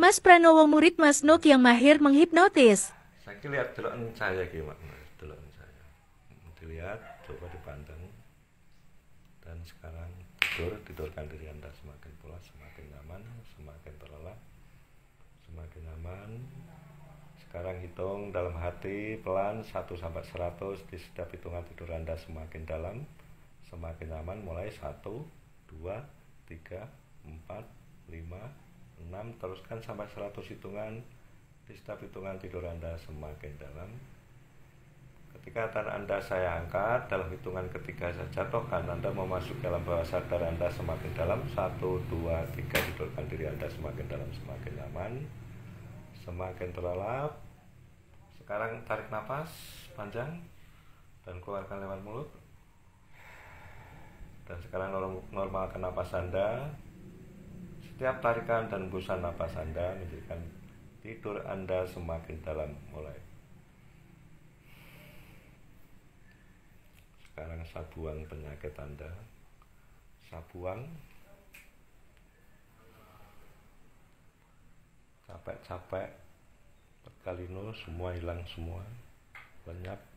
Mas Pranowo murid Mas Nuk yang mahir menghipnotis. Saya lihat deloken saya iki, Mak. Deloken saya. Dilihat, coba dipandang. Dan sekarang tidurkan diri Anda semakin pulas, semakin nyaman, semakin terlelap, semakin nyaman. Sekarang hitung dalam hati pelan 1 sampai 100. Di setiap hitungan tidur Anda semakin dalam, semakin nyaman. Mulai 1, 2, 3, 4, 5, 6. Teruskan sampai 100 hitungan. Di setiap hitungan tidur Anda semakin dalam. Ketika tangan Anda saya angkat, dalam hitungan ketiga saya jatuhkan, Anda memasuki alam bawah sadar Anda semakin dalam. 1, 2, 3. Tidurkan diri Anda semakin dalam, semakin nyaman, semakin terlelap. Sekarang tarik nafas panjang dan keluarkan lewat mulut. Dan sekarang normalkan nafas Anda. Setiap tarikan dan hembusan nafas Anda menjadikan tidur Anda semakin dalam. Mulai. Sekarang saya buang penyakit Anda. Saya buang. Capek-capek, pekalino semua hilang semua. Lenyap.